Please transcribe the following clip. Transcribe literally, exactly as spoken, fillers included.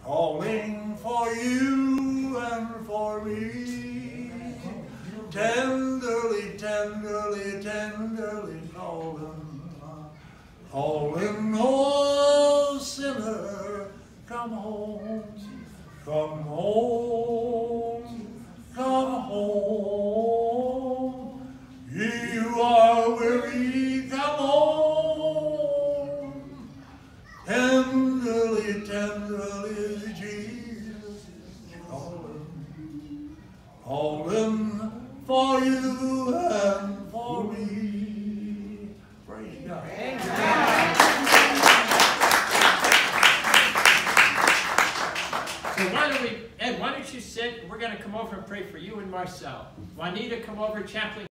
calling for you and for me, tenderly, tenderly, tenderly calling, calling, oh sinner, come home, come home, come home. You are weary, come home. Tenderly, tenderly, Jesus is calling, calling for you and for me. Praise God. So why don't we, Ed, why don't you sit? We're going to come over and pray for you and Marcel. Juanita, come over, Chaplain.